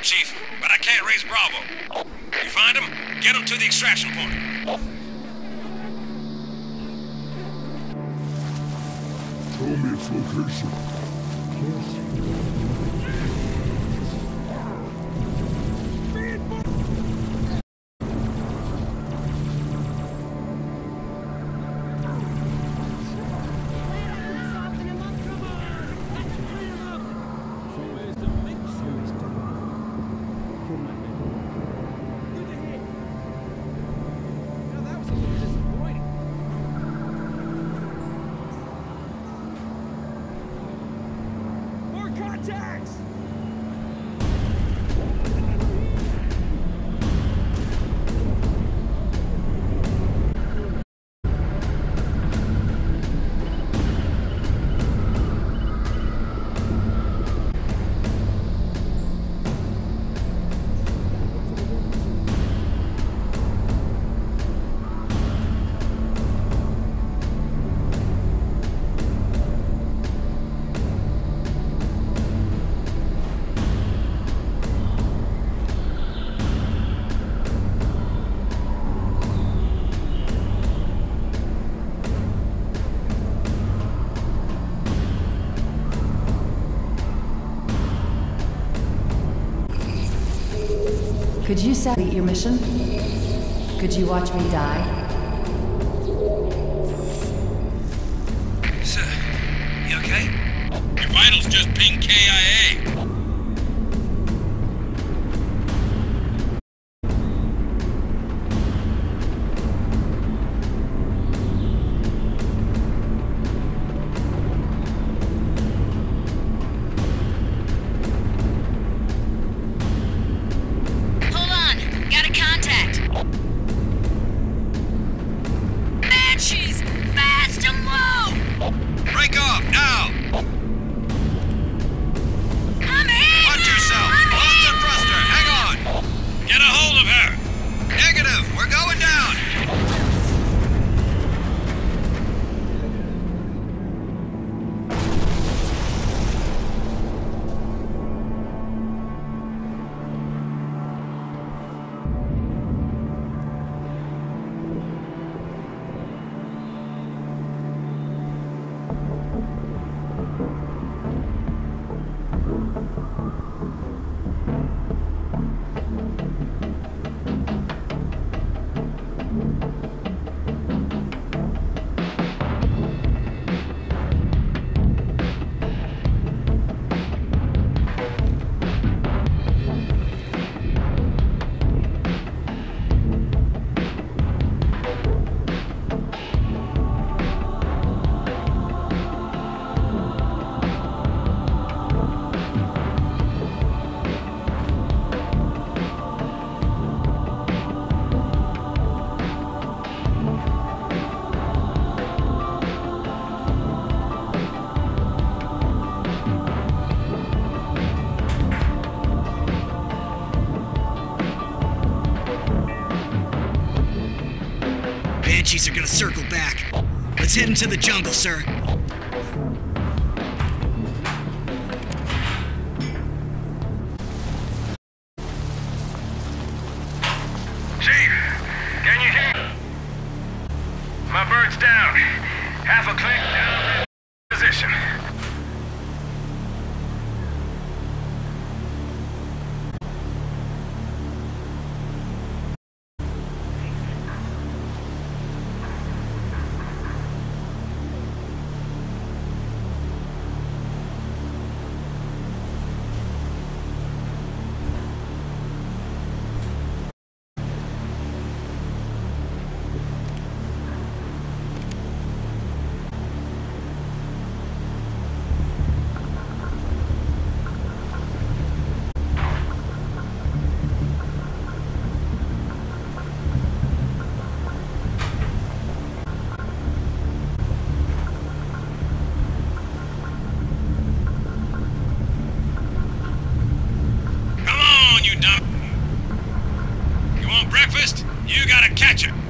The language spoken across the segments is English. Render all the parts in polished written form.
him, Chief, but I can't raise Bravo. You find him, get him to the extraction point. Tell me its location. Could you complete your mission? Could you watch me die? Sir, you okay? Your vitals just pinged KIA. Banshees are gonna circle back. Let's head into the jungle, sir. Chief, can you hear me? My bird's down. Half a click down position. Breakfast? You gotta catch it.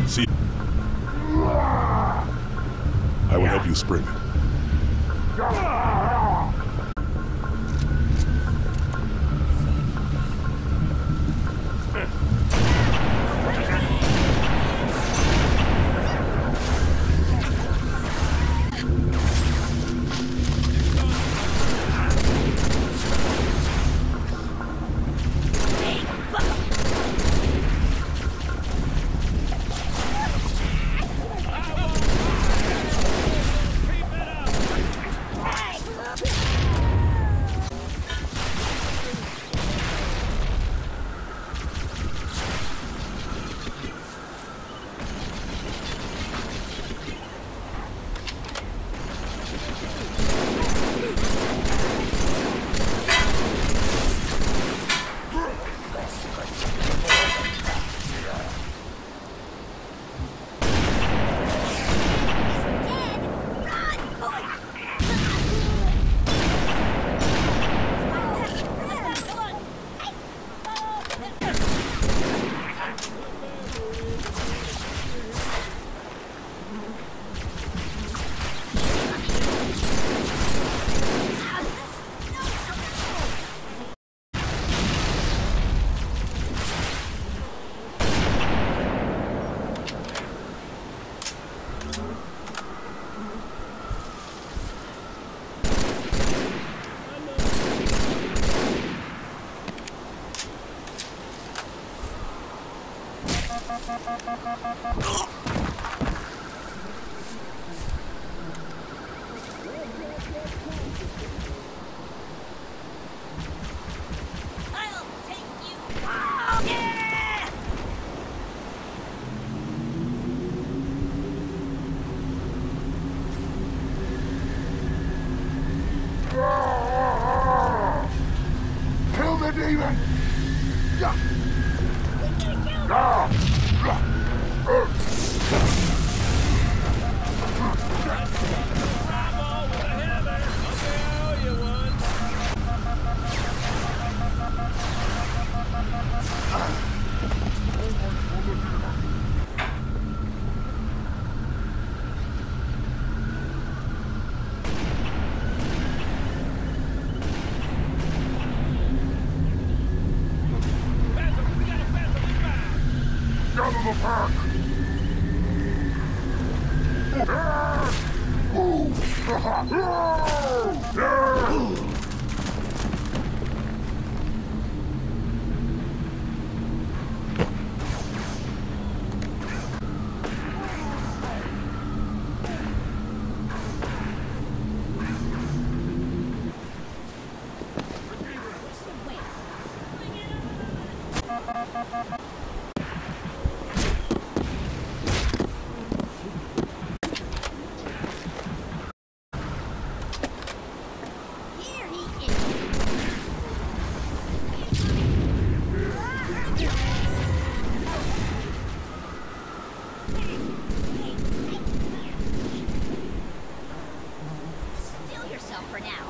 See, I will help you spring it. Kill the demon! Out of the park! For now.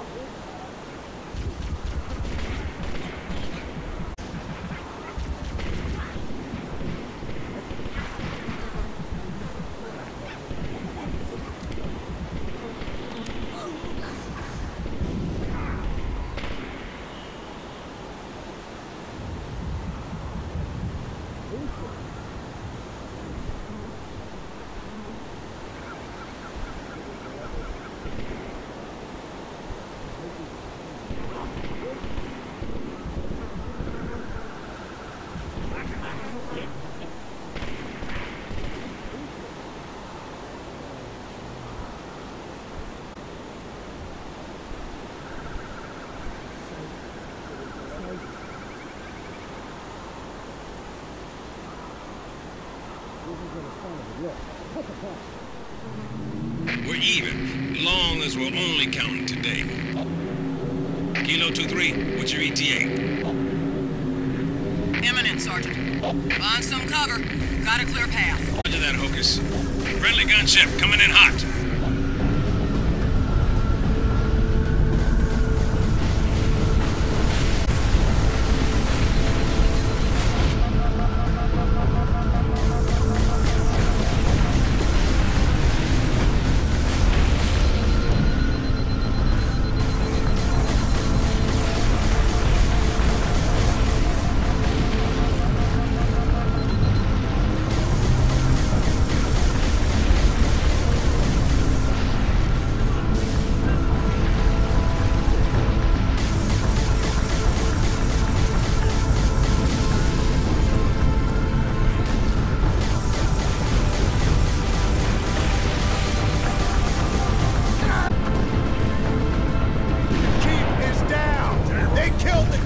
We're even, long as we're only counting today. Kilo 2-3, what's your ETA? Imminent, Sergeant. Find some cover. Got a clear path. Roger that, Hocus. Friendly gunship coming in hot.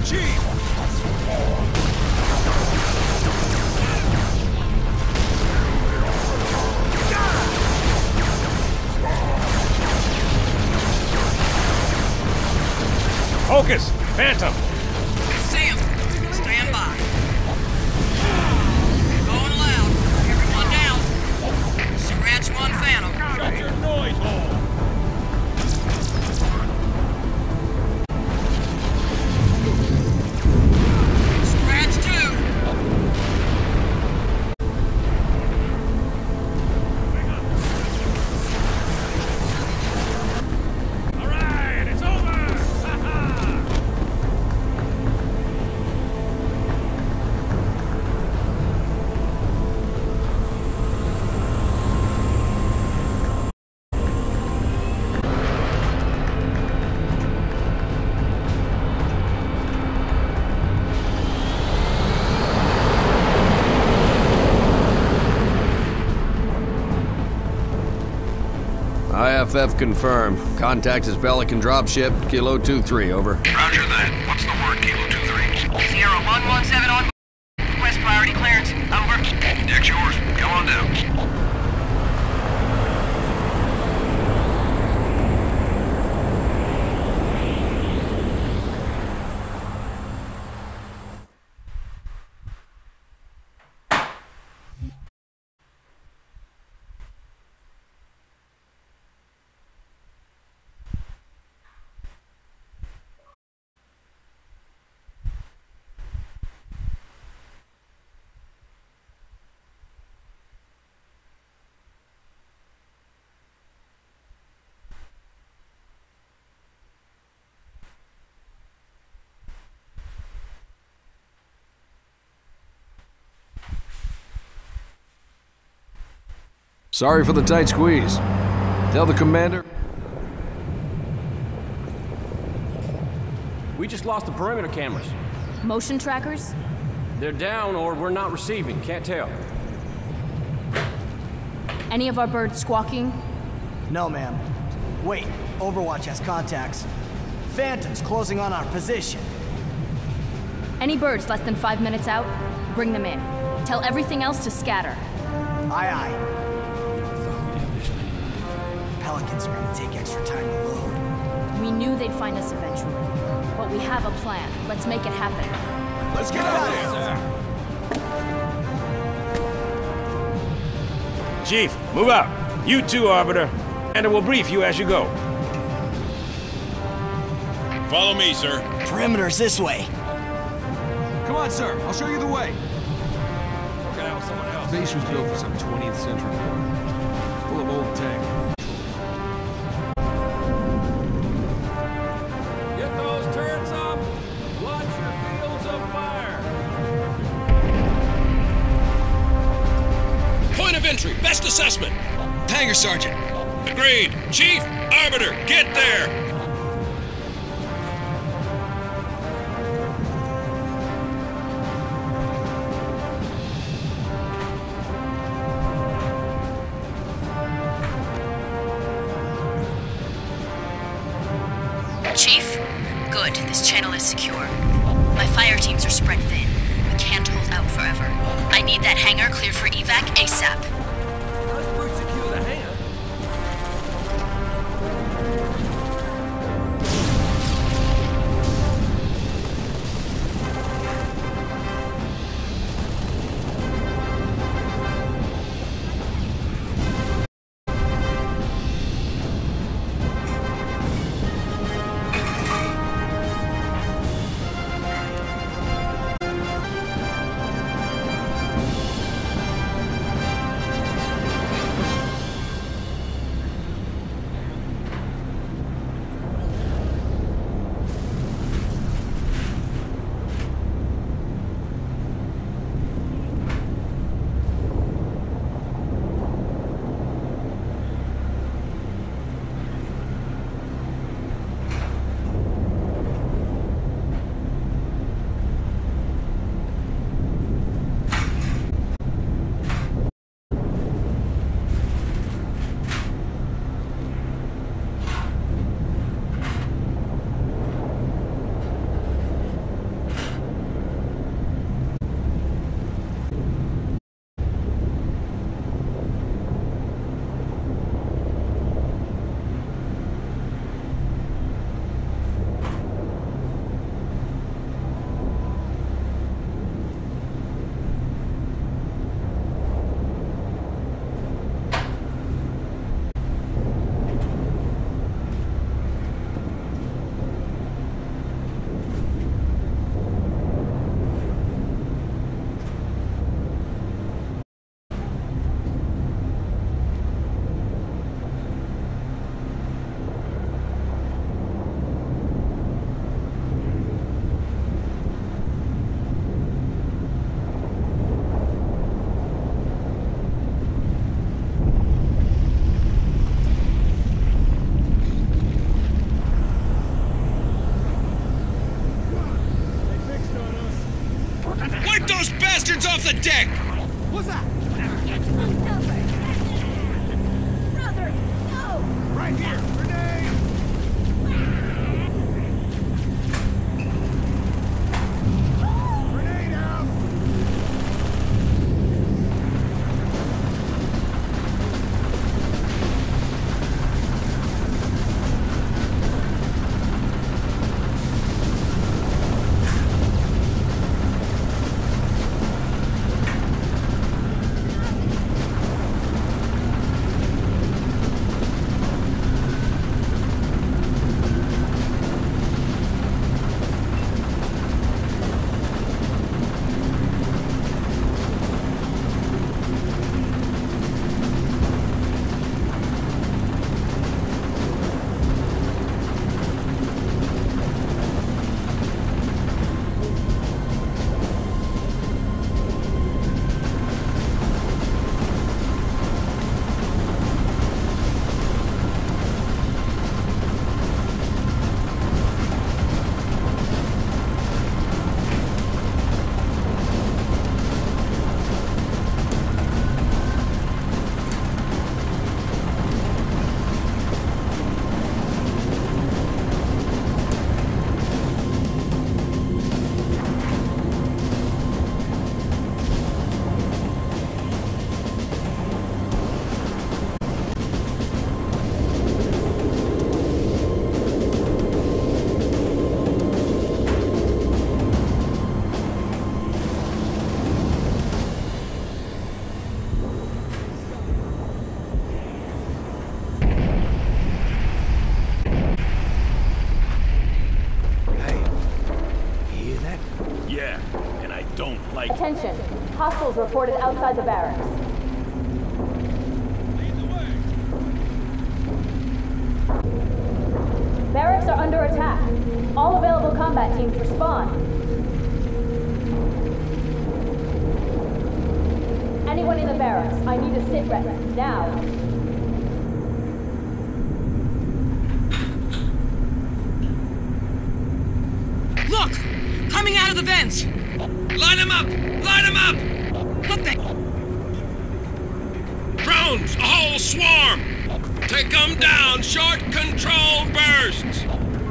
Hocus! Phantom! See him. Stand by. Going loud. Everyone down. Scratch one Phantom. Shut your noise hole! Scratch two. All right, it's over! IFF confirmed. Contact is Pelican dropship, Kilo 2-3, over. Roger that. What's the word, Kilo 2-3? Sierra 117 on. Request priority clearance. Over. Deck's yours. Come on down. Sorry for the tight squeeze. Tell the commander. We just lost the perimeter cameras. Motion trackers? They're down or we're not receiving, can't tell. Any of our birds squawking? No, ma'am. Wait, Overwatch has contacts. Phantoms closing on our position. Any birds less than 5 minutes out? Bring them in. Tell everything else to scatter. Aye, aye. Pelicans are gonna take extra time to load. We knew they'd find us eventually. But we have a plan. Let's make it happen. Let's get out of here! Chief, move out. You too, Arbiter. And we'll brief you as you go. Follow me, sir. Perimeter's this way. Come on, sir. I'll show you the way. Working out with someone else. The base was built for some 20th century war. Full of old tech. Get those turrets up! Watch your fields of fire! Point of entry. Best assessment. Hangar Sergeant. Agreed. Chief, Arbiter, get there. Chief? Good. This channel is secure. My fire teams are spread thin. We can't hold out forever. I need that hangar cleared for evac ASAP. Let's brute secure the hangar. those bastards off the deck! What's that? Brother, no! Right here! Grenade! Grenade out! Attention. Hostiles reported outside the barracks. Barracks are under attack. All available combat teams respond. Anyone in the barracks, I need a sit rep. Now. Look! Coming out of the vents! Line them up! Line them up! What the? Drones! A whole swarm! Take them down! Short control bursts!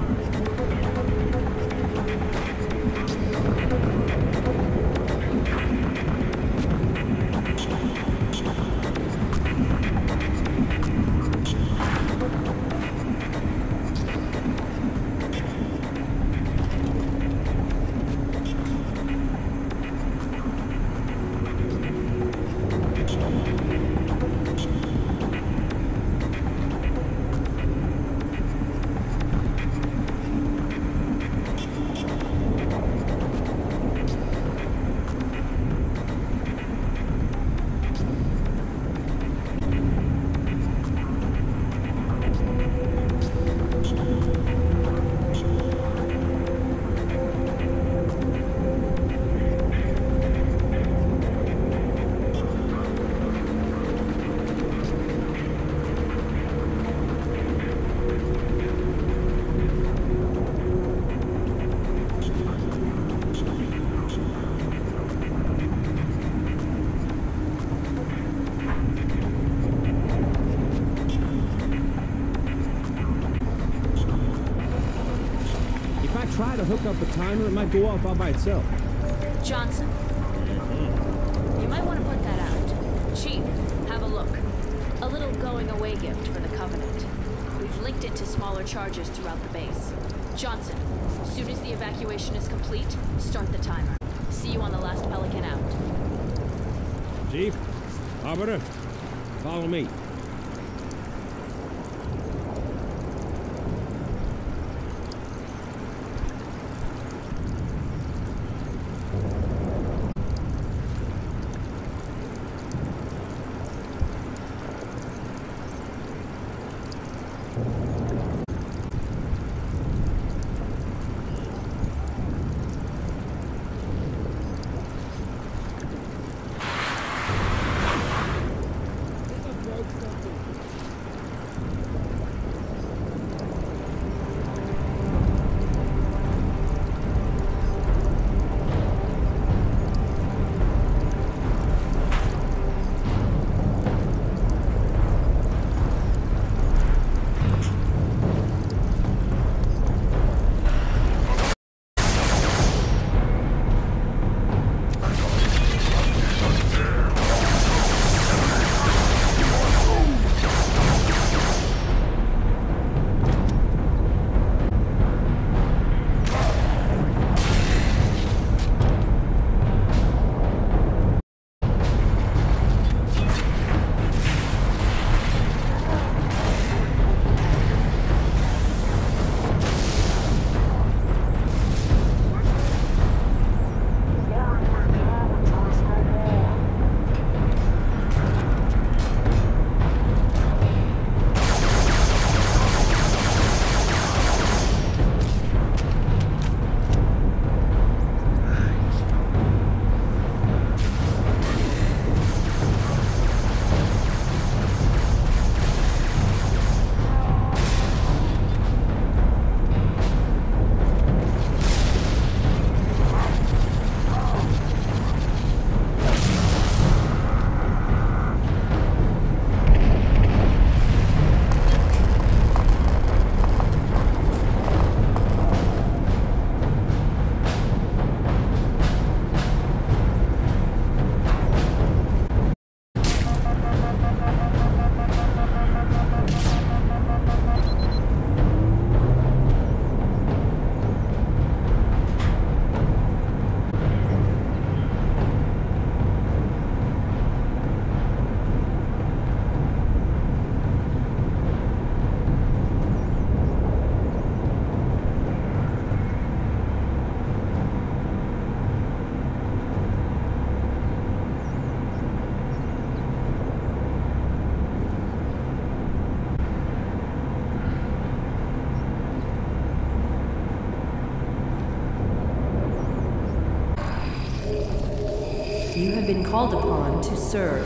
Try to hook up a timer, it might go off all by itself. Johnson. You might want to put that out. Chief, have a look. A little going-away gift for the Covenant. We've linked it to smaller charges throughout the base. Johnson, as soon as the evacuation is complete, start the timer. See you on the last Pelican out. Chief, Arbiter, follow me. You have been called upon to serve.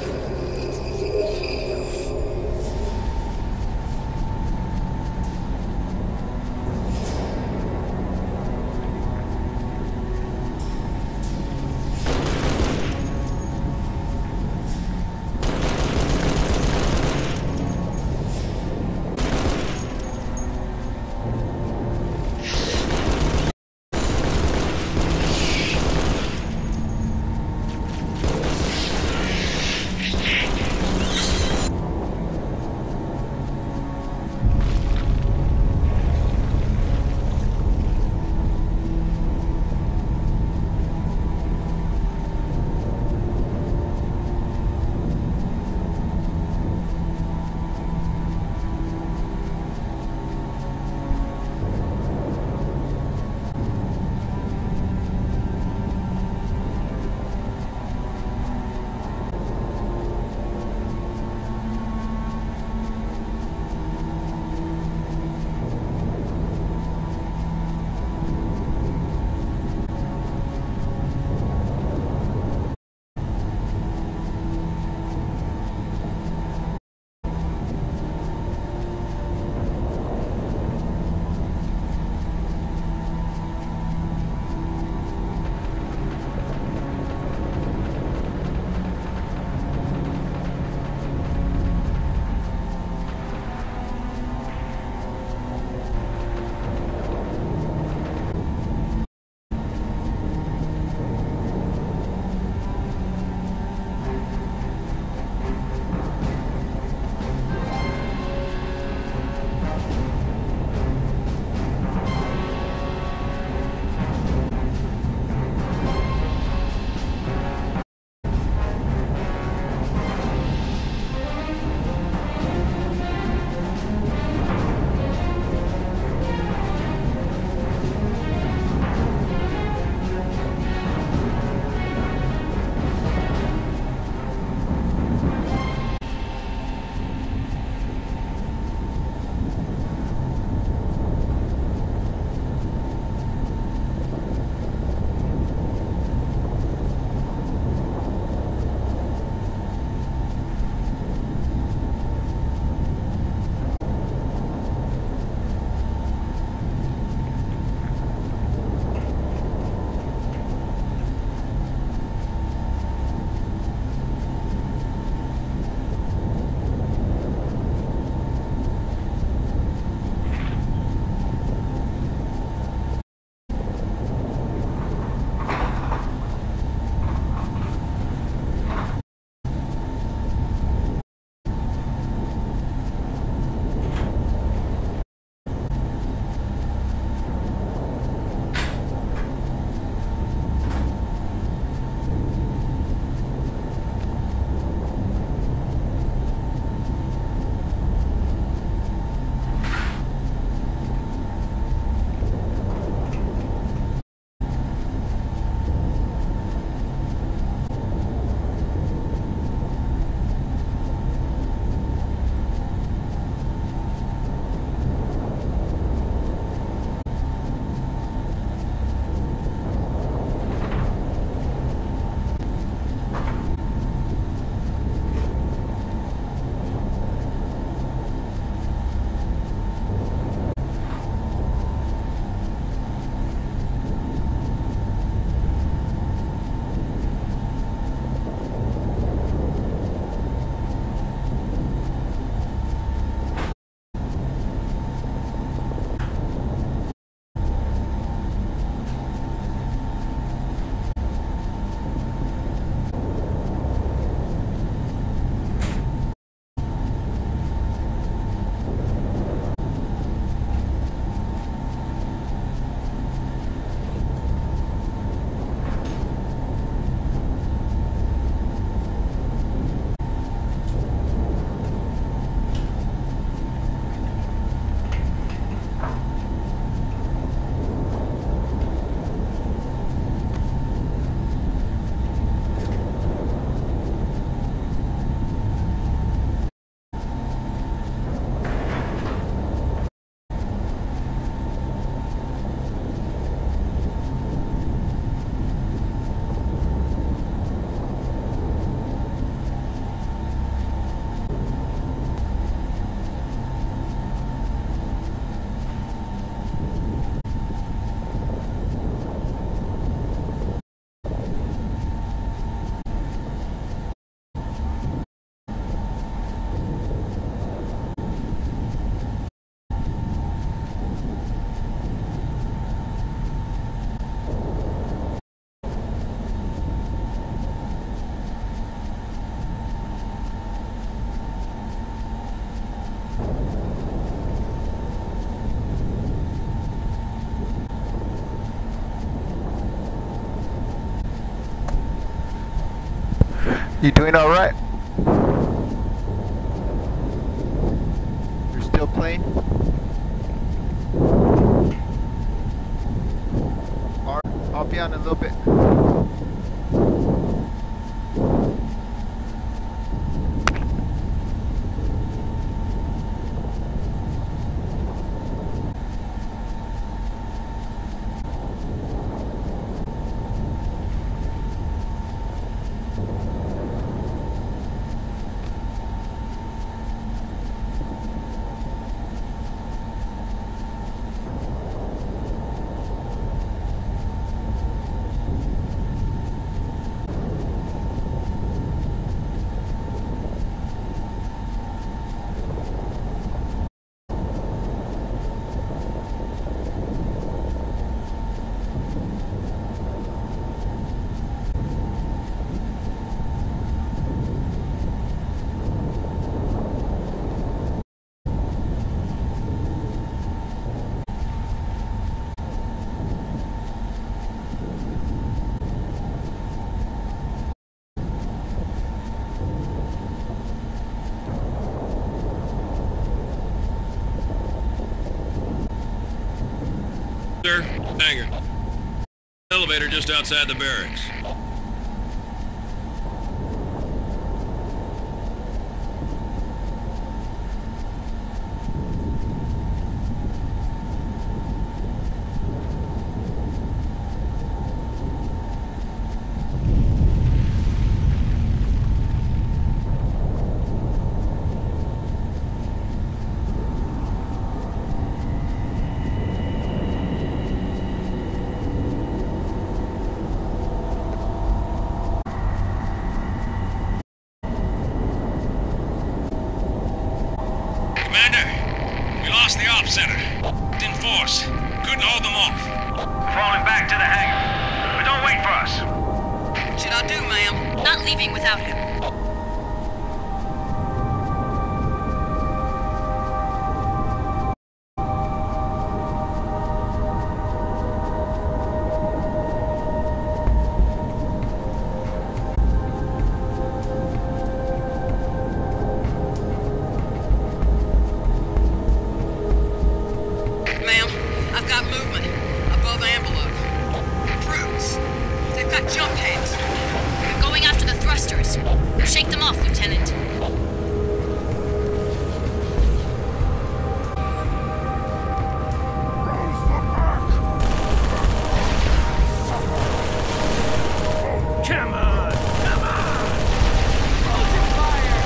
You doing all right? You're still playing? I'll be on in a little bit. Sir, hangar. Elevator just outside the barracks. The ops center. In force. Couldn't hold them off. Falling back to the hangar. But don't wait for us. What should I do, ma'am? Not leaving without him. Shake them off, Lieutenant. Come on! Come on! Open fire!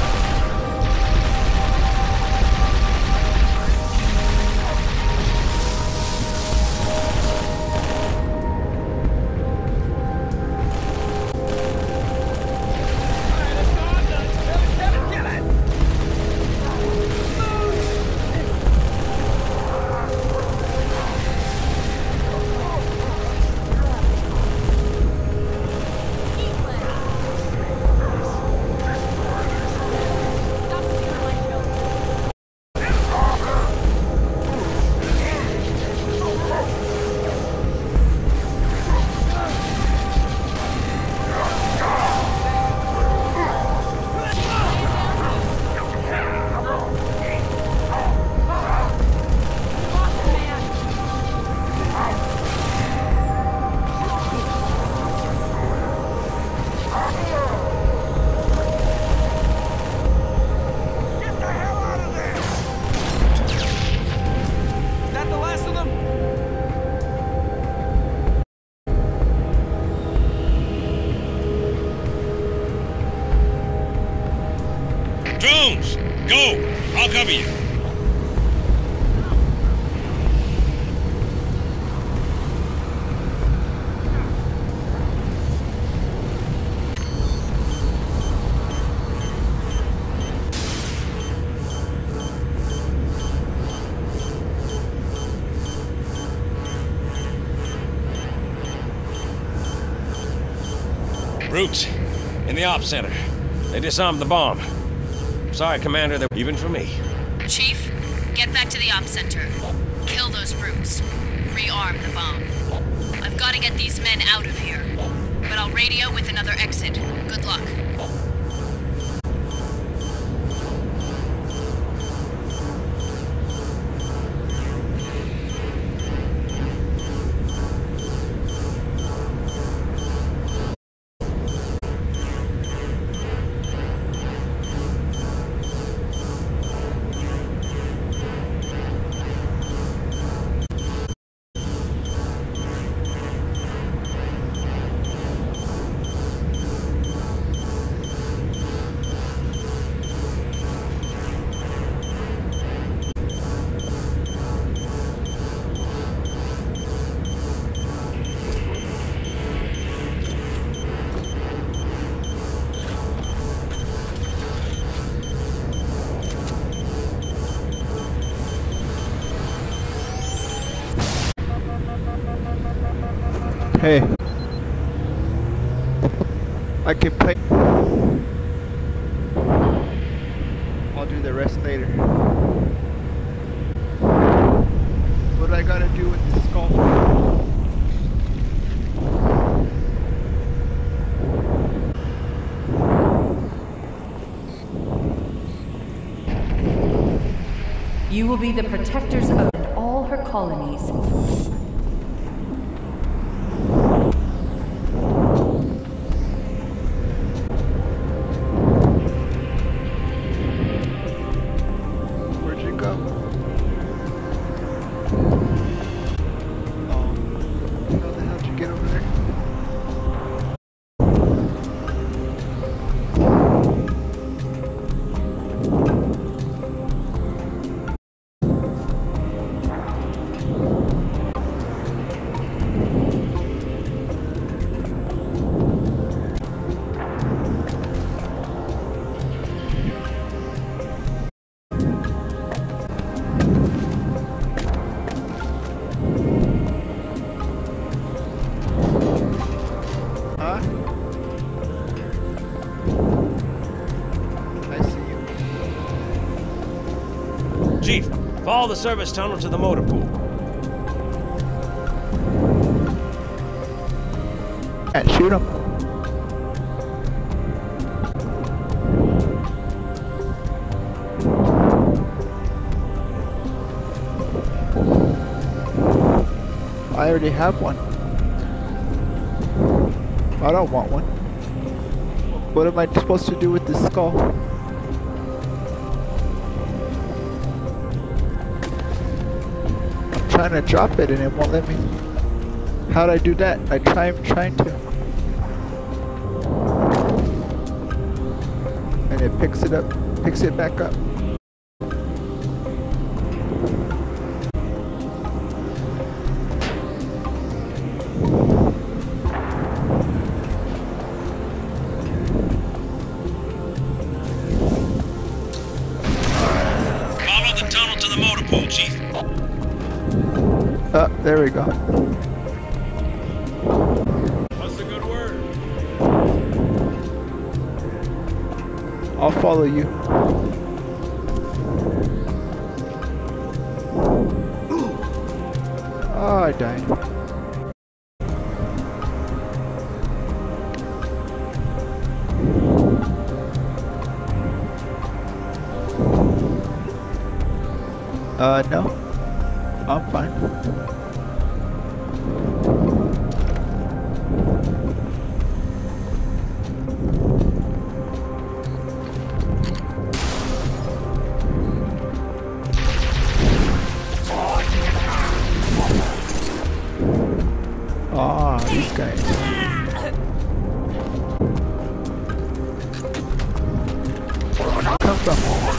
Drones, go! I'll cover you. Brutes, in the ops center. They disarmed the bomb. Sorry, Commander, that even for me. Chief, get back to the ops center. Kill those brutes. Rearm the bomb. I've got to get these men out of here. But but I'll radio with another exit. Good luck. Hey, I can play. I'll do the rest later. What do I gotta do with the skull? You will be the protectors of all her colonies. Chief, follow the service tunnel to the motor pool. And shoot him. I already have one. I don't want one. What am I supposed to do with this skull? I'm trying to drop it and it won't let me. How'd I do that? I'm trying to. And it picks it back up. Follow the tunnel to the motor pool, Chief. There we go. What's the good word? I'll follow you. Oh, I died. No. I'm fine. Ah, these guys. Where come from?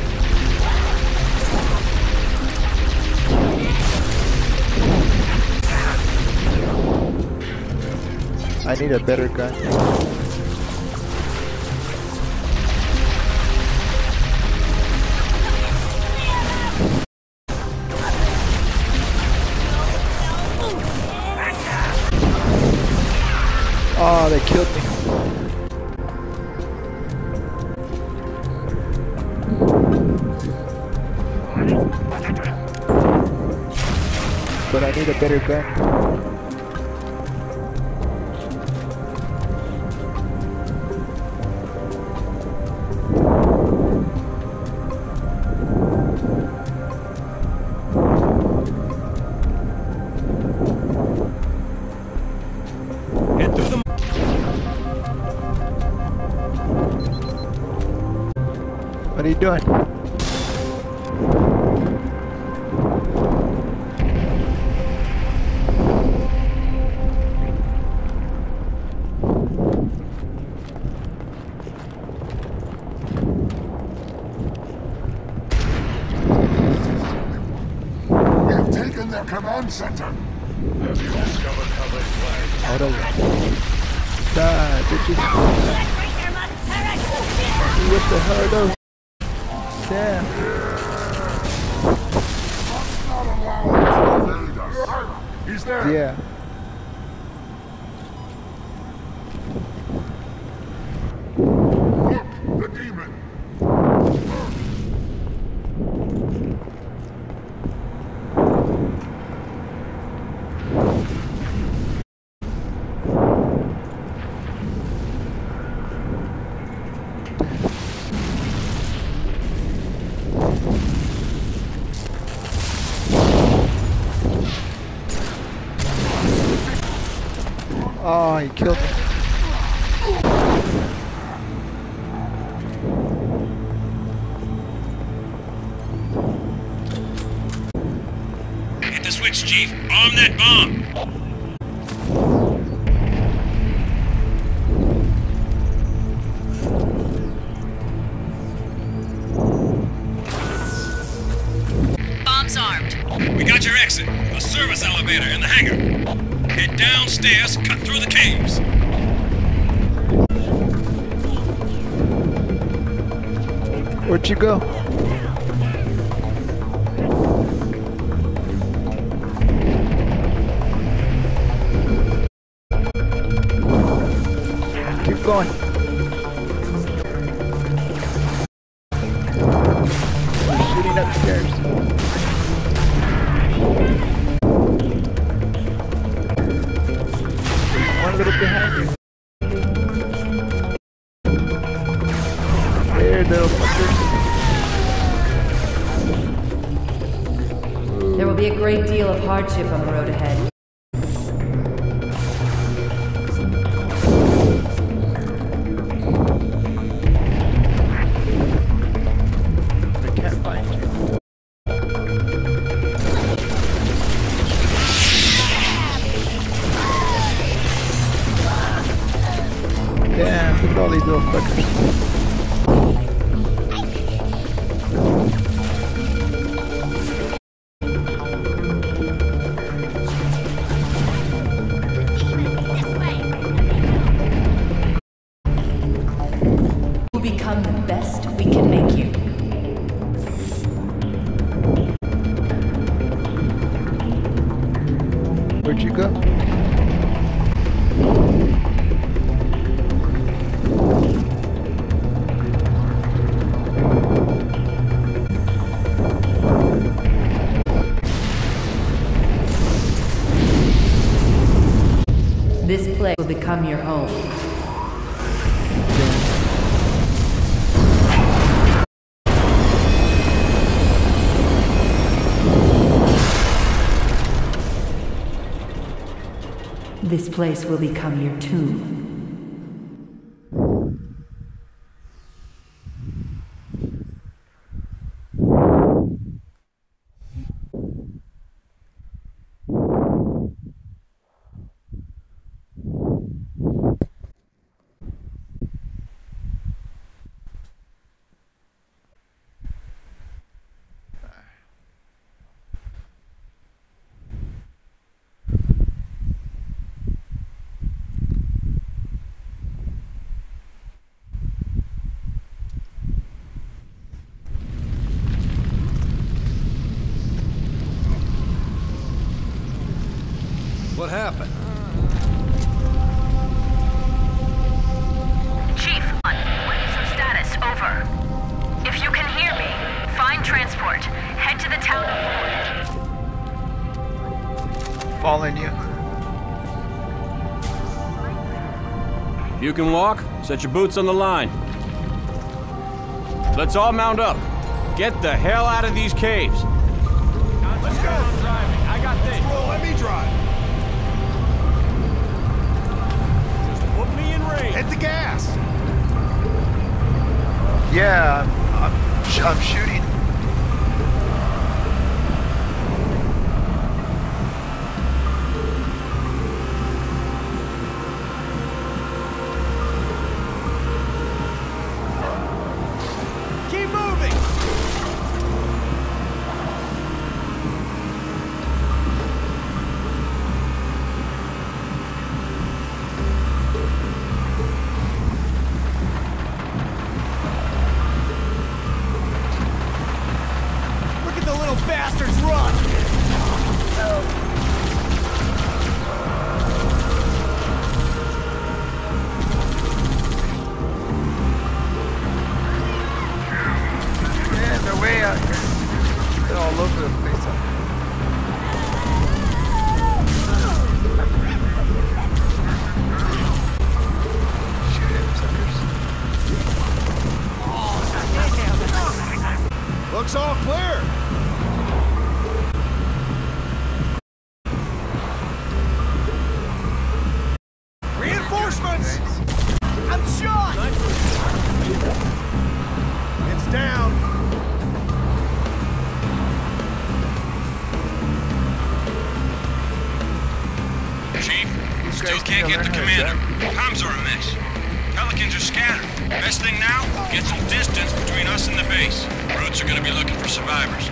I need a better gun. Oh, they killed me. But I need a better gun. are you doing? We have taken their command center. Have you discovered how they fly? Hold on. Die, bitches. What the hell are those? Damn. He's there. Yeah. Look, the demon. Oh, he killed me. Hit the switch, Chief. Arm that bomb. Bomb's armed. We got your exit. A service elevator in the hangar. Head downstairs, cut through the caves. Where'd you go? Keep going. We're shooting upstairs. One little behind you. There, little fuckers. There will be a great deal of hardship on the road ahead. I can't find you. Damn, look at all these little fuckers. You will become the best we can make you. Where'd you go? This place will become your home. This place will become your tomb. What happened? Chief, what is your status? Over. If you can hear me, find transport. Head to the town of Ford. Following you. If you can walk, set your boots on the line. Let's all mount up. Get the hell out of these caves. Let's go. I'm driving. I got this. Well, let me drive. Put me in range. Hit the gas. Yeah, I'm shooting. Keep moving! Look at the little bastards run! Man, they're way out here. They're all over the place. Shoot him, suckers. Looks all clear. Reinforcements! I'm shot! It's down. Chief, still can't get the commander. Comms are a mess. Pelicans are scattered. Best thing now, get some distance between us and the base. Brutes are gonna be looking for survivors.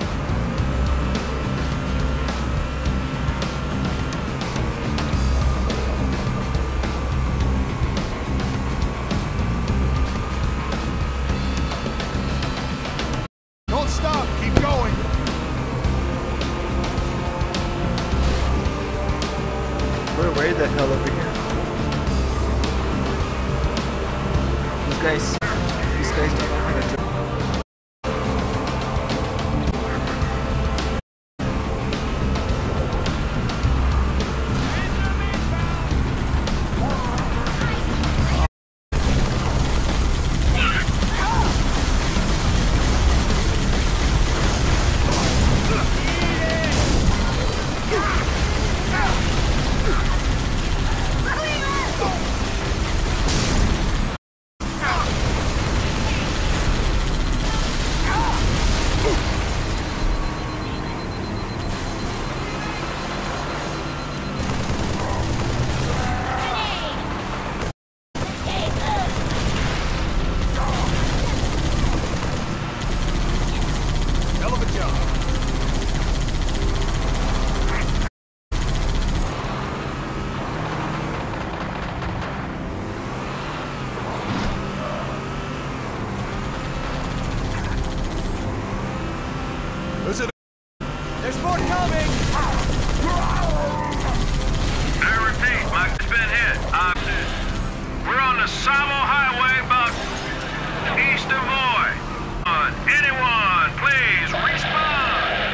Don't stop. Keep going. We're way the hell over here. These guys don't know how to drive. Hell of a job. Listen. There's more coming! I repeat, Mike's been hit. We're on the Savo Highway about east of Voy. Anyone, please respond!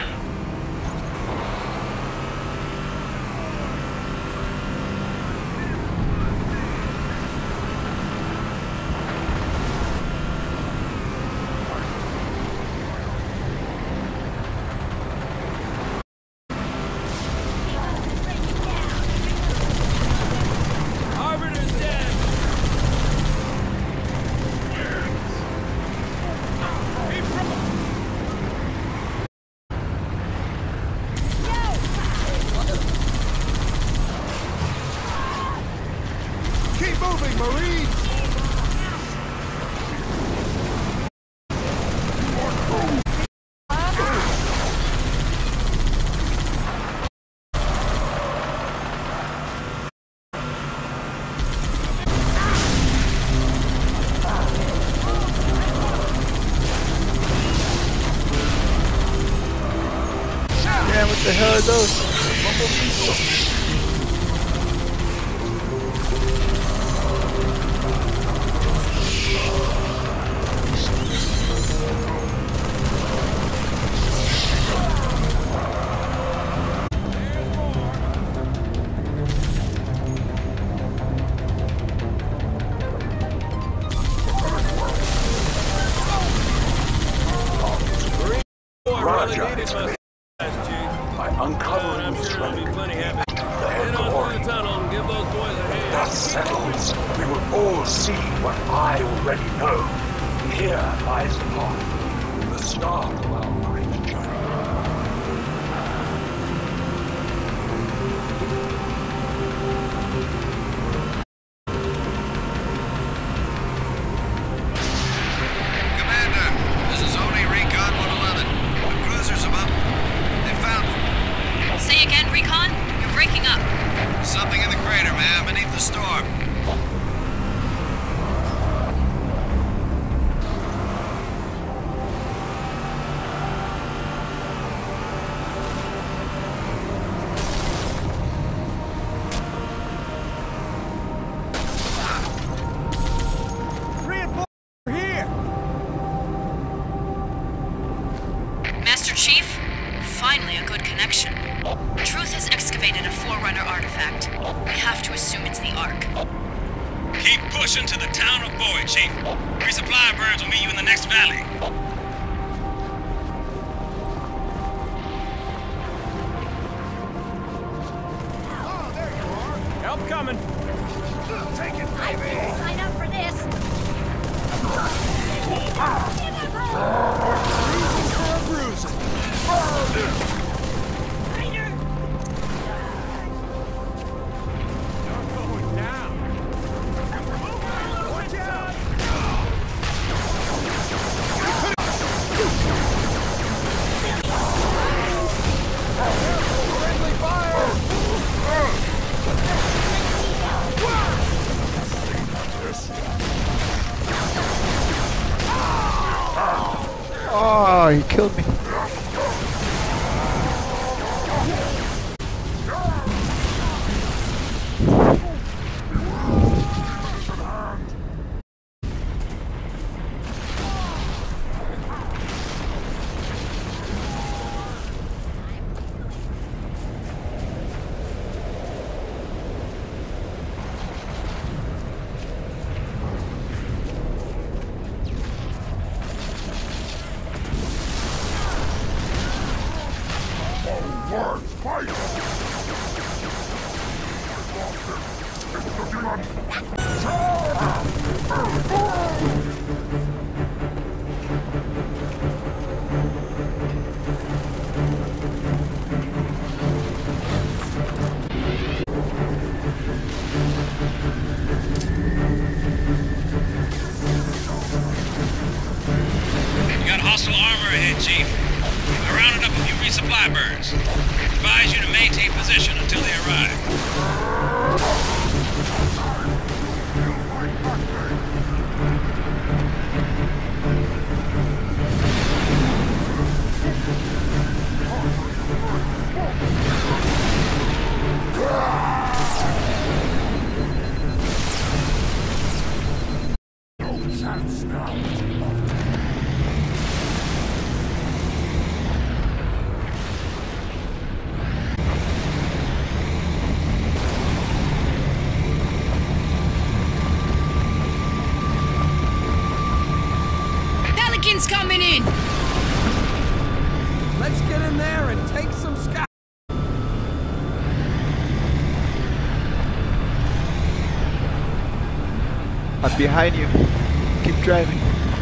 Arbiter's dead! Keep moving, Marines. Man, what the hell are those? Raja is great. By uncovering this relic, their glory. That settles. We will all see what I already know. Here lies the path. Stop, Lone Ranger. Commander, this is only Recon 111. The cruiser's about... They found it. Say again, Recon? You're breaking up. Something in the crater, man, beneath the storm. Master Chief? Finally a good connection. Truth has excavated a Forerunner artifact. We have to assume it's the Ark. Keep pushing to the town of Boyd, Chief. Resupply birds will meet you in the next valley. Oh, there you are. Help coming. Take it, baby. Sign up for this. Bruising for a bruising. You're going down. Watch out. Friendly Oh, he killed me. Forward, fight! You got hostile armor ahead, Chief. I rounded up a few resupply birds. Advise you to maintain position until they arrive. No chance now. Pelican's coming in! Let's get in there and take some sky. I'm behind you. Keep driving.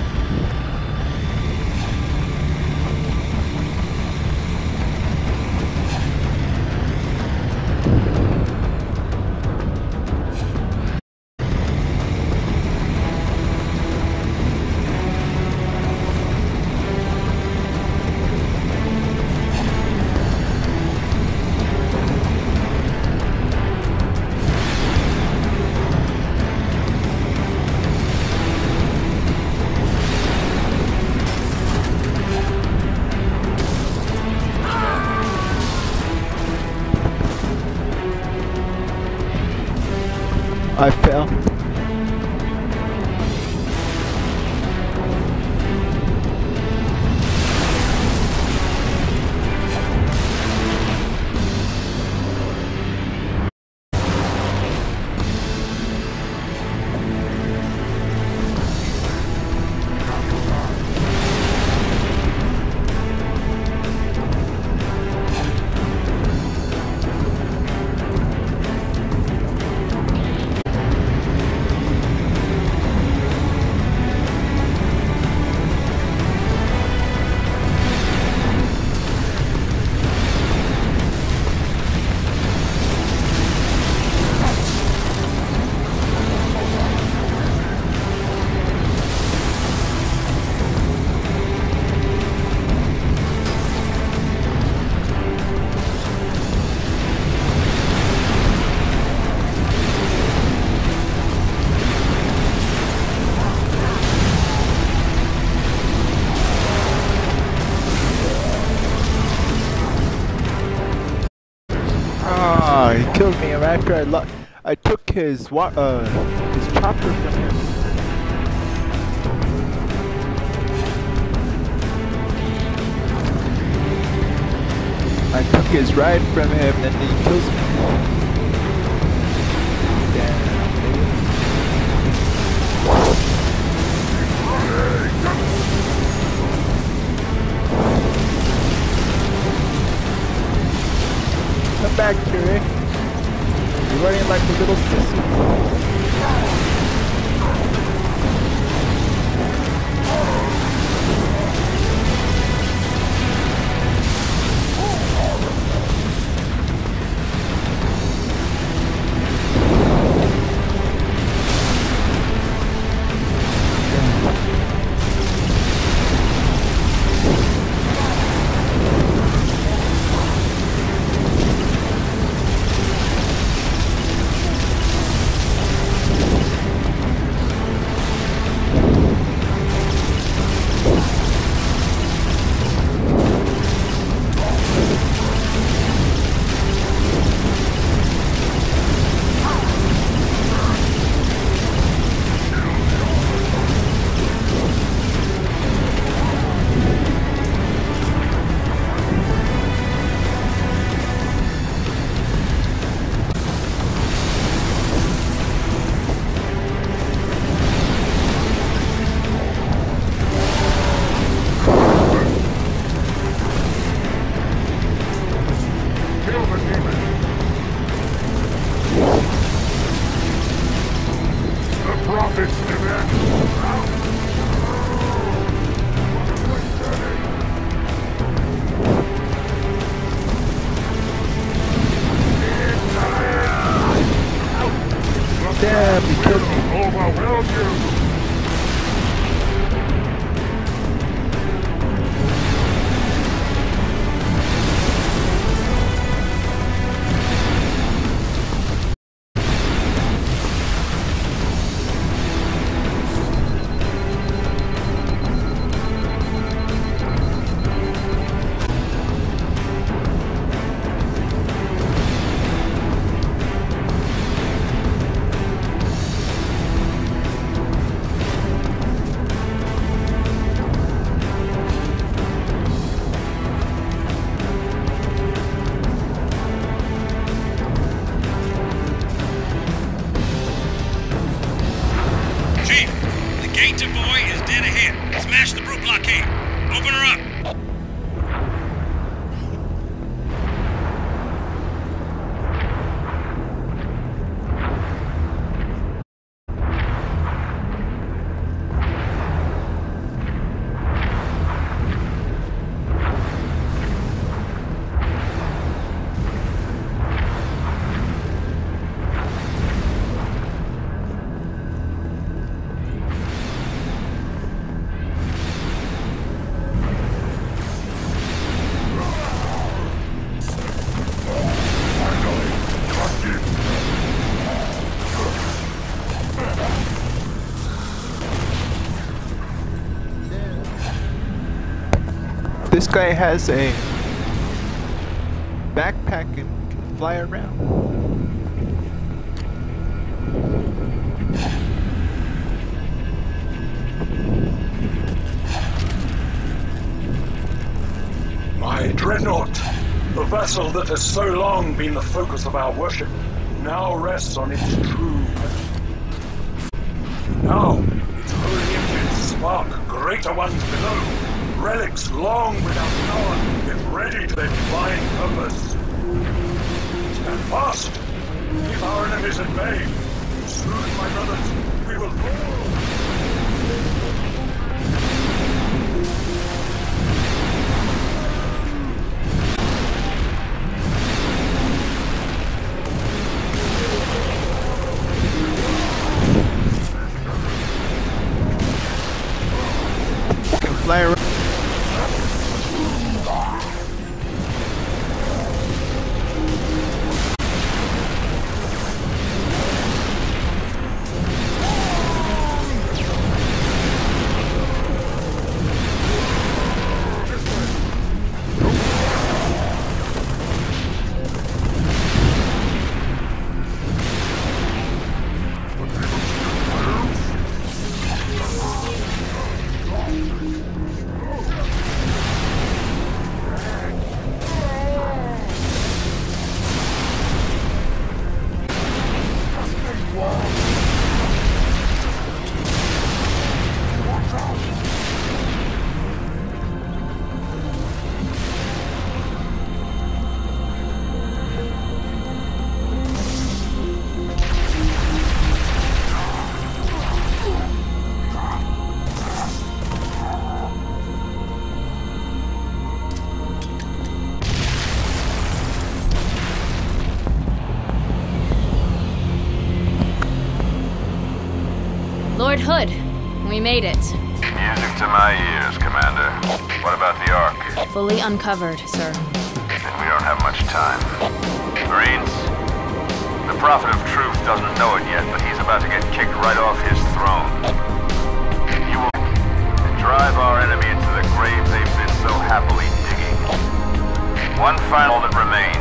I fell. after I took his chopper from him. I took his ride from him, then he kills me. Come back, Curie. You're running like a little sissy. Damn, he killed me. Overwhelmed you. Gator boy is dead ahead. Smash the brute blockade. Open her up. This guy has a backpack and can fly around. My dreadnought, the vessel that has so long been the focus of our worship, now rests on its true metal. Now, its holy engines spark greater ones below. Relics long without power, yet ready to their divine purpose. Stand fast! Keep our enemies at bay. Soon, my brothers, we will fall. Can fly around. Lord Hood, we made it. Music to my ears, Commander. What about the Ark? Fully uncovered, sir. Then we don't have much time. Marines, the Prophet of Truth doesn't know it yet, but he's about to get kicked right off his throne. You will drive our enemy into the grave they've been so happily digging. One final that remains.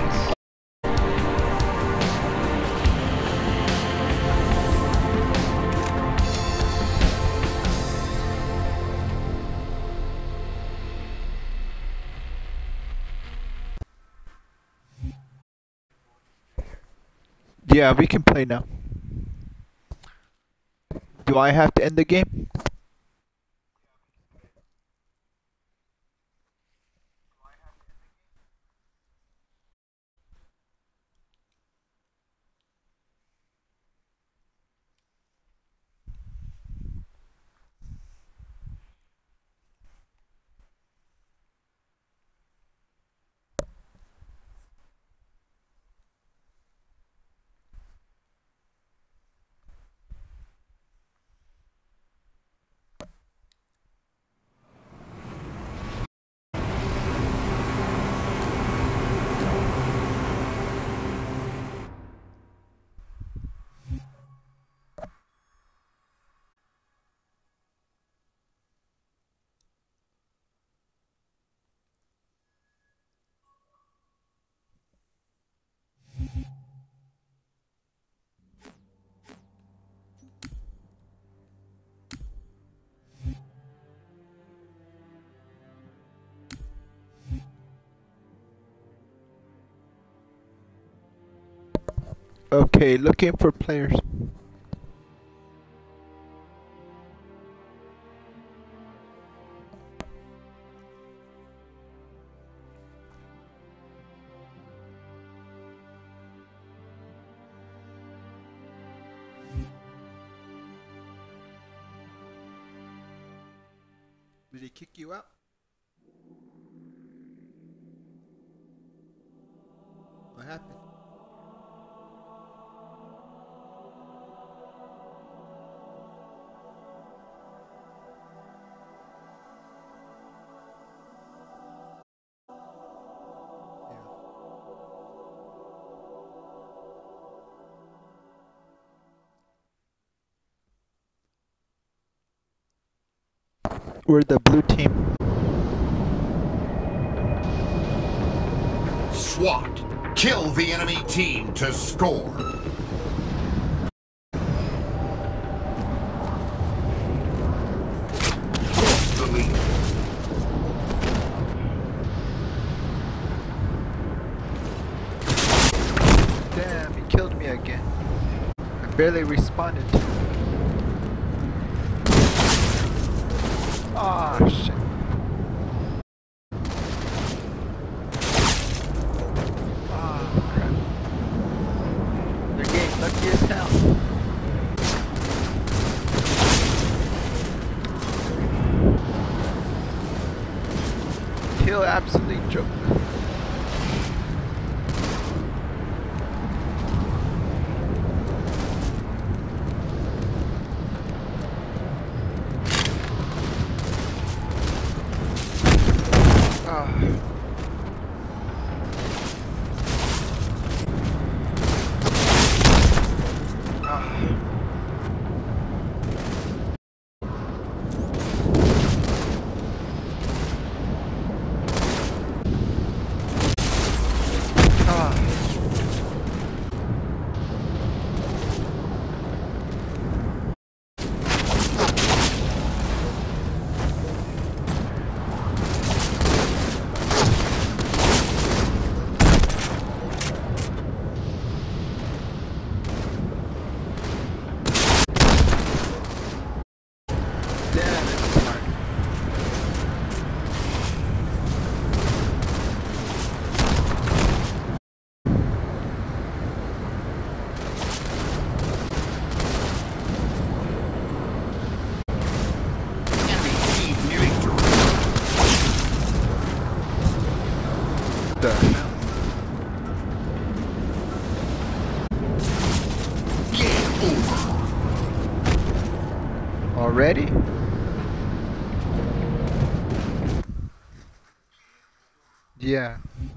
Yeah, we can play now. Do I have to end the game? Okay, looking for players. Did he kick you out? What happened? We're the blue team. SWAT, kill the enemy team to score. The lead. Damn, he killed me again. I barely responded. Ah, shit. Ah, crap. They're getting lucky as hell. Kill absolute joke. Already? Yeah.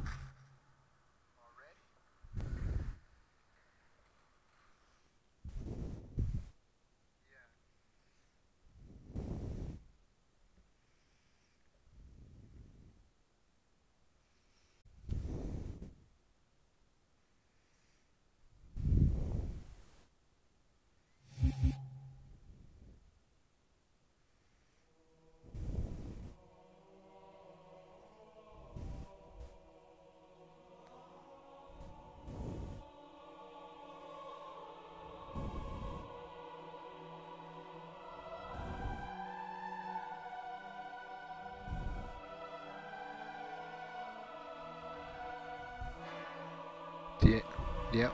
Yep.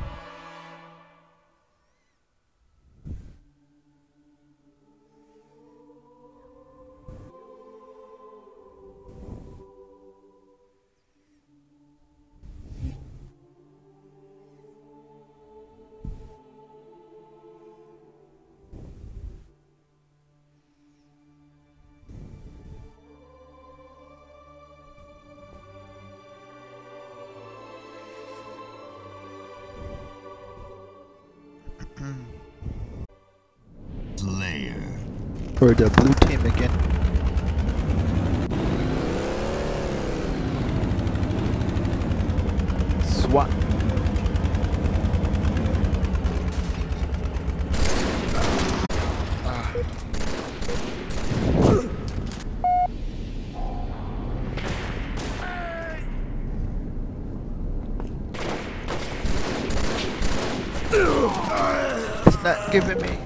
Slayer. For the blue team again. SWAT. It's not giving me.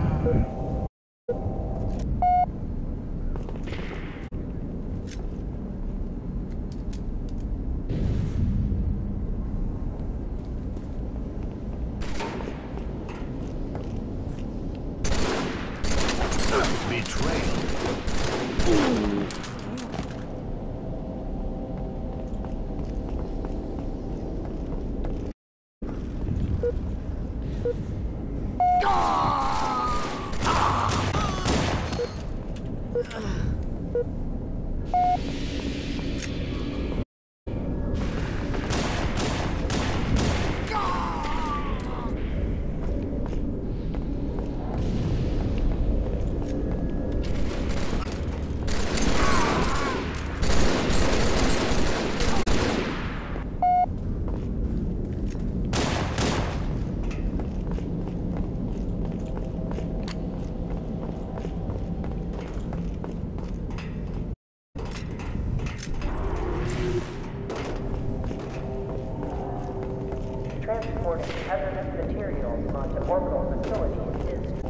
Transporting hazardous materials onto orbital facilities is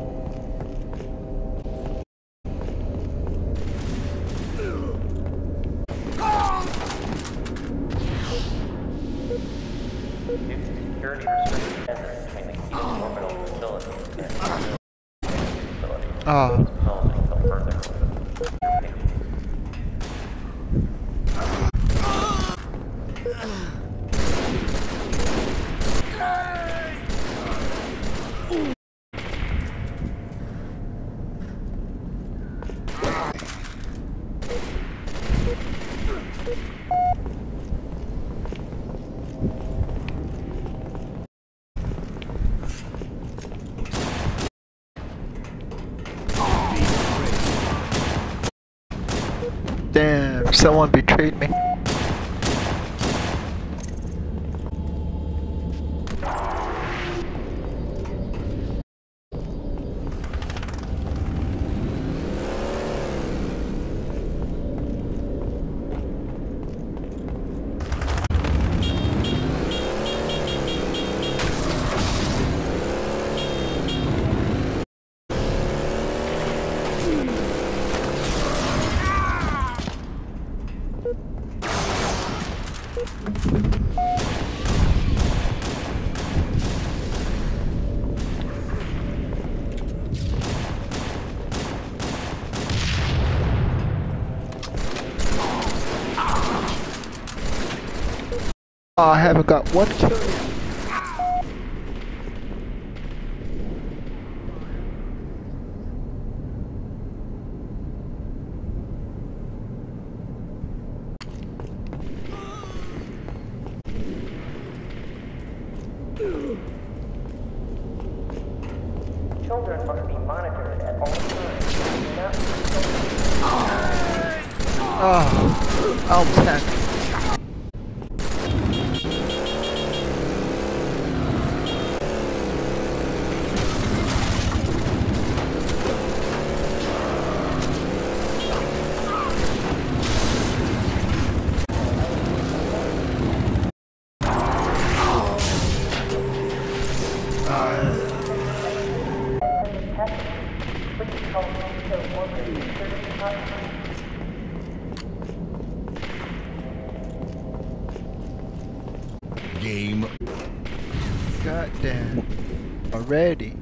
due to security restrictions between the key orbital facilities and facilities. Until further. Damn, someone betrayed me. Oh, I haven't got one kill yet. Children must be monitored at all times. Do not Oh, Elm 10. Game. Goddamn. Already.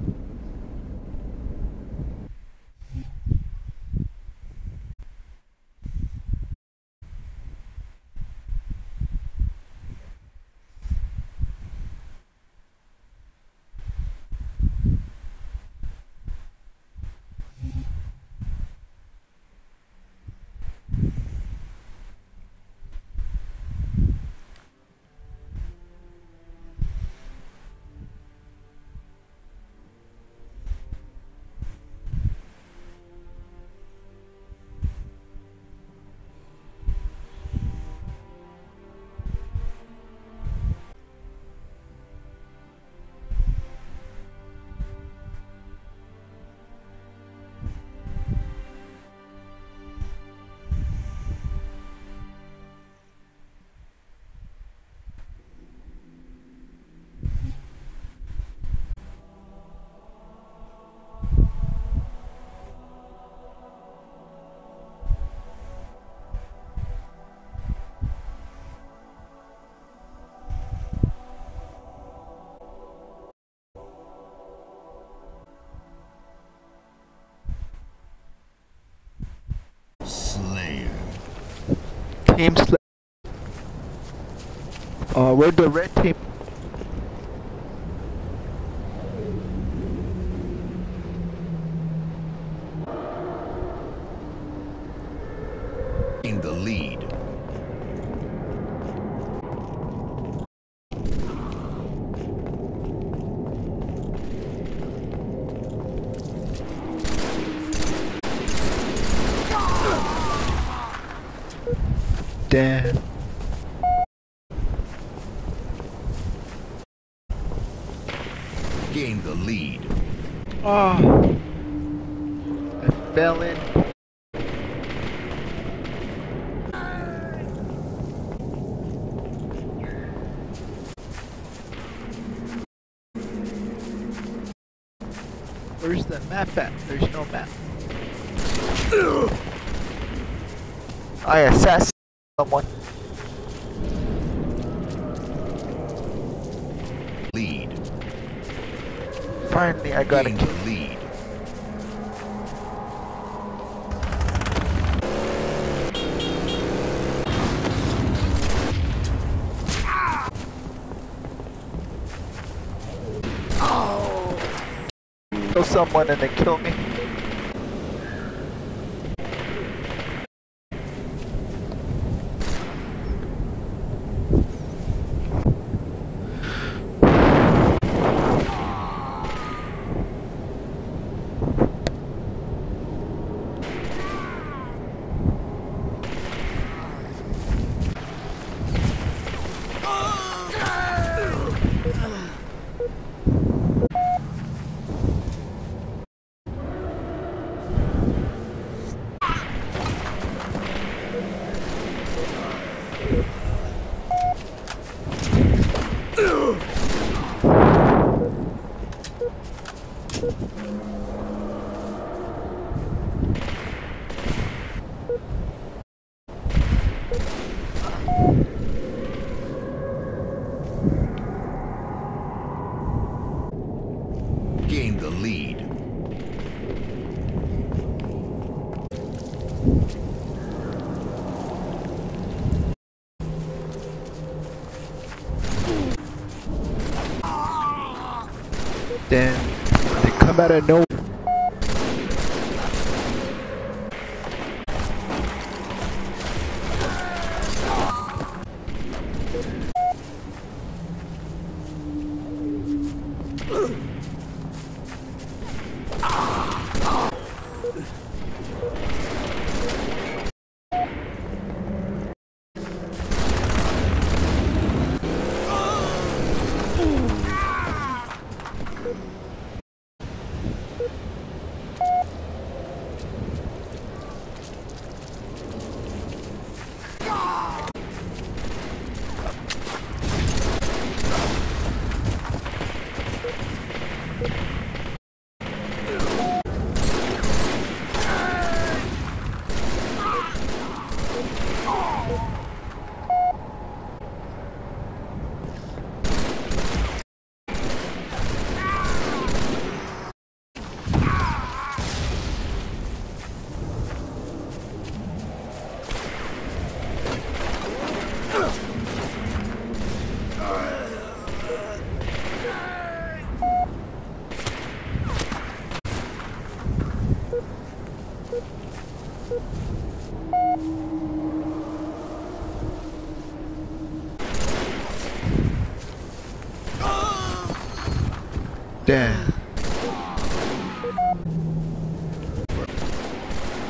Slayer. Team Slayer. We're the red team. In the lead. Damn. Gain the lead. Oh. I fell in. Where's the map at? There's no map. I assassinated someone. Lead. Finally, I got Gain it. the lead. Kill someone and they kill me. Gain the lead. Damn. They come out of nowhere.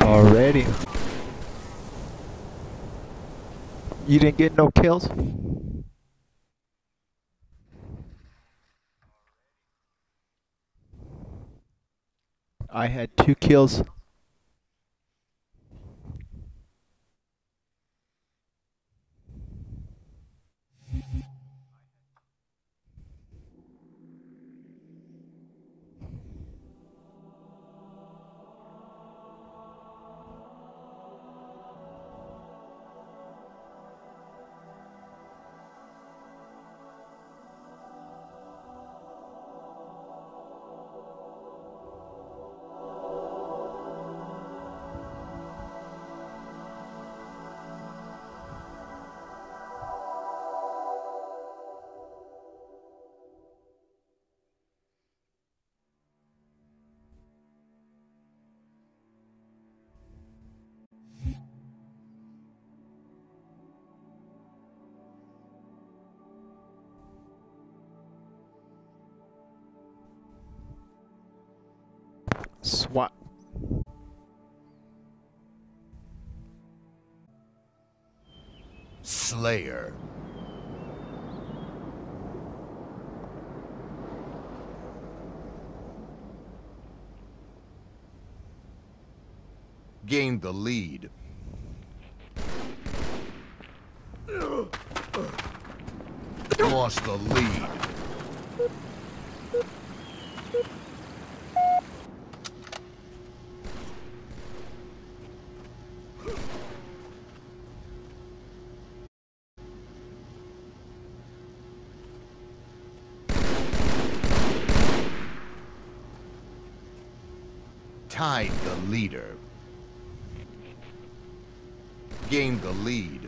Already. You didn't get no kills? I had 2 kills. SWAT. Slayer. Gained the lead. Lost the lead. Tied the leader. Gained the lead.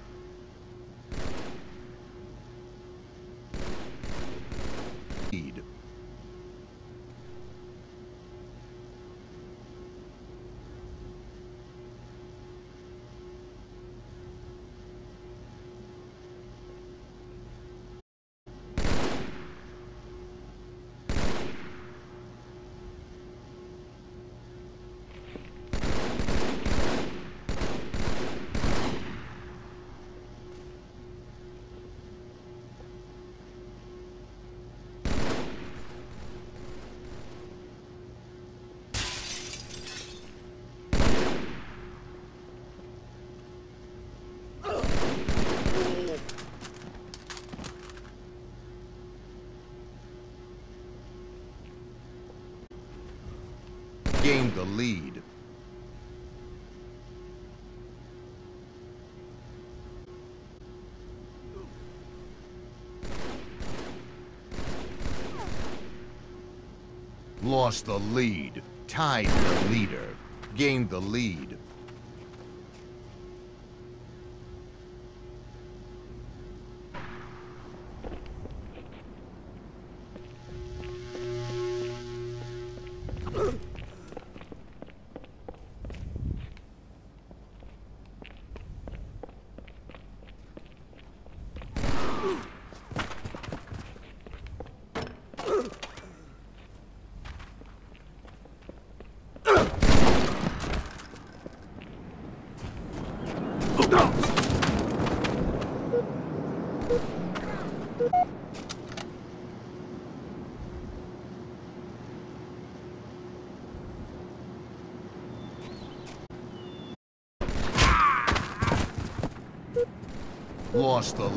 Gained the lead. Lost the lead. Tied the leader. Gained the lead. Lost the...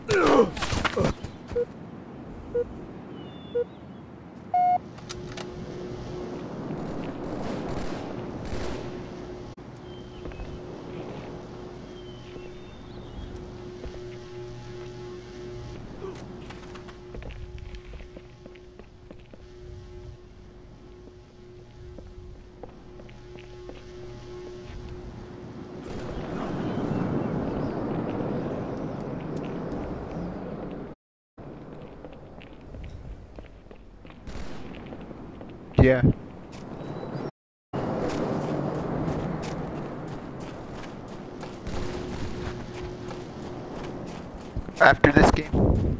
Yeah. After this game.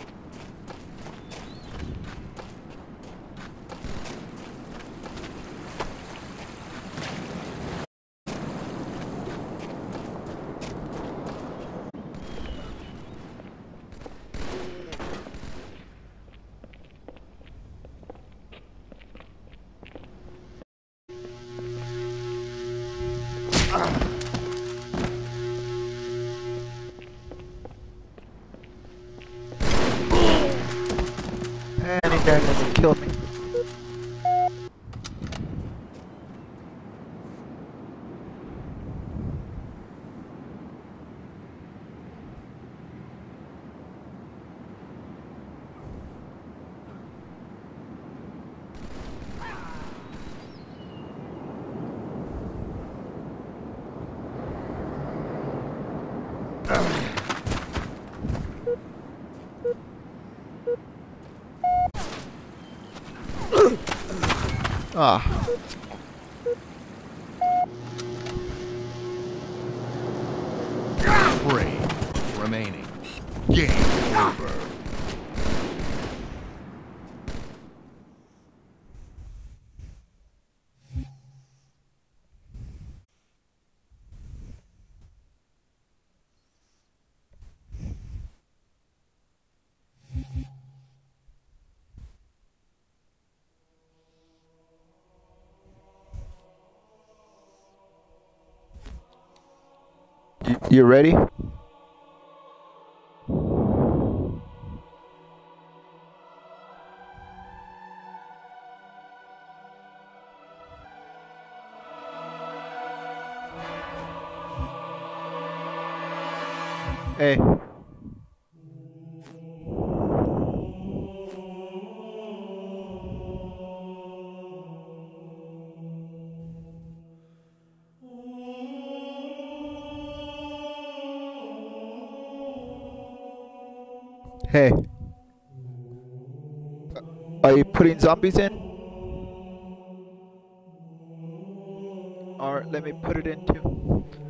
And he died and killed me. Ah. Three remaining. Game over. You ready? Hey. Hey. Are you putting zombies in? Or let me put it in too.